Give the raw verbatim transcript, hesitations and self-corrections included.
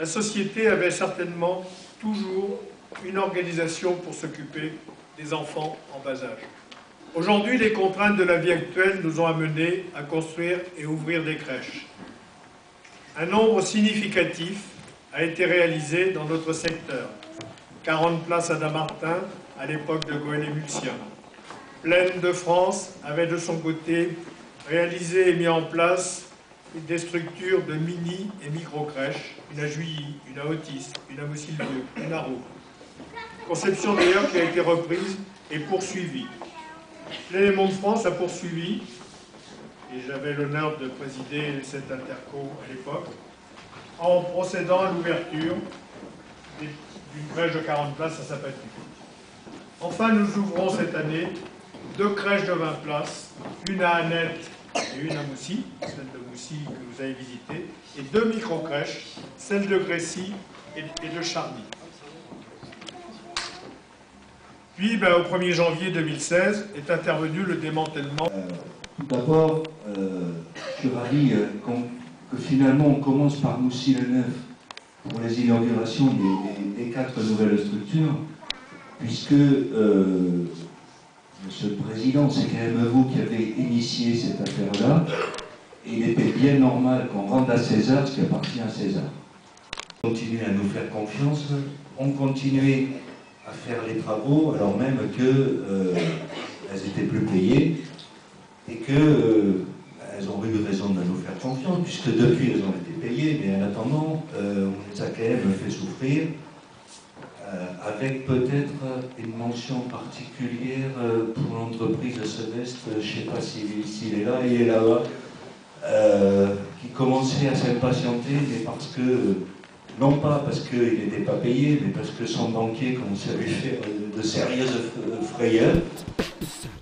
la société avait certainement toujours une organisation pour s'occuper des enfants en bas âge. Aujourd'hui, les contraintes de la vie actuelle nous ont amenés à construire et ouvrir des crèches. Un nombre significatif a été réalisé dans notre secteur. quarante places à Dammartin, à l'époque de Goël-Émulsien. Plaine de France avait de son côté réalisé et mis en place des structures de mini et micro-crèches, une à Juilly, une à Otis, une à Moussilvieux, une à Roux. Conception d'ailleurs qui a été reprise et poursuivie. L'élément de France a poursuivi, et j'avais l'honneur de présider cette interco à l'époque, en procédant à l'ouverture d'une crèche de quarante places à Sapatu. Enfin, nous ouvrons cette année deux crèches de vingt places, une à Annette et une à Moussy, celle de Moussy que vous avez visitée, et deux micro-crèches, celle de Grécy et de Charny. Puis, ben, au premier janvier deux mille seize, est intervenu le démantèlement. Euh, tout d'abord, euh, je suis ravi euh, que finalement on commence par Moussy-le-Neuf pour les inaugurations des, des, des quatre nouvelles structures, puisque, euh, Monsieur le Président, c'est quand même vous qui avez initié cette affaire-là, et il était bien normal qu'on rende à César ce qui appartient à César. Continuez à nous faire confiance, on continuait à faire les travaux alors même qu'elles euh, étaient plus payées et qu'elles euh, ont eu raison de nous faire confiance puisque depuis elles ont été payées, mais en attendant euh, on les a quand même fait souffrir euh, avec peut-être une mention particulière euh, pour l'entreprise de Sevest, je ne sais pas s'il si est là, il est là-bas, euh, qui commençait à s'impatienter, mais parce que non pas parce qu'il n'était pas payé, mais parce que son banquier commençait à lui faire de sérieuses frayeurs.